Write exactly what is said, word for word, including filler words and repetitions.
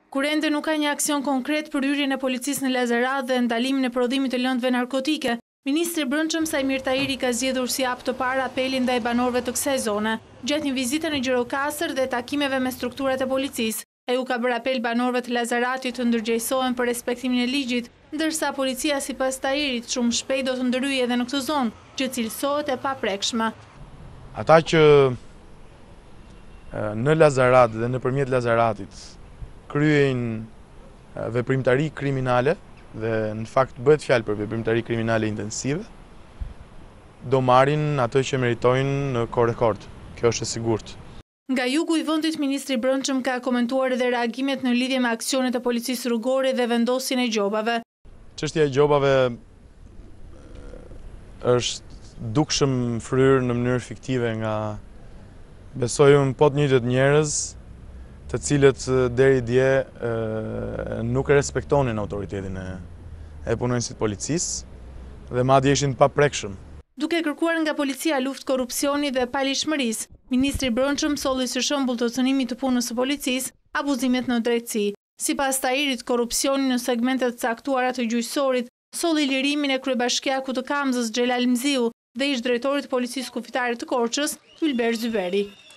Kur ende nuk ka një aksion konkret për hyrjen e policisë në Lazaratasve dhe ndalimin e prodhimit të lëndëve narkotike, Ministri Brendshem Tahiri ka zgjedhur si hap të parë apelin ndaj banorëve të kësaj zone, gjatë një vizite në Gjirokastër dhe takimeve me strukturat e policisë. Ai u ka bërë apel banorëve të Lazaratit të ndërgjegjësohen për respektimin e ligjit, ndërsa policia sipas Tahirit shumë shpejt do të ndryhej edhe në këtë zonë, që cilësohet e paprekshme. Ata që në Lazarat dhe nëpërmjet Lazaratit kryejnë veprimtari kriminale, dhe në fakt bëhet fjalë për veprimtari kriminale intensive, do marrin atë që meritojnë në kohë rekord. Kjo është e sigurt. Nga jugu i vendit, Ministri Brendshem ka komentuar edhe reagimet në lidhje me aksionet e policisë rrugore dhe vendosjen e gjobave. Çështja e gjobave është dukshëm fryrë në mënyrë fiktive nga besoj unë po të njëjtët njerëz të cilët deri dje nuk e respektonin autoritetin e punonjësit policisë dhe madje ishin të paprekshëm. Duke kërkuar nga policia luftë korrupsioni dhe palishmërisë, Ministri Brendshem solli si shembull të cënimit të punës së policisë abuzimet në drejtësi. Sipas Tahirit, korrupsioni në segmentet të caktuara të gjyqësorit solli lirimin e kryebashkiakut të Kamzës Xhelal Mziu dhe ish drejtorit të policisë kufitare të Korçës, Ylber Zyberi.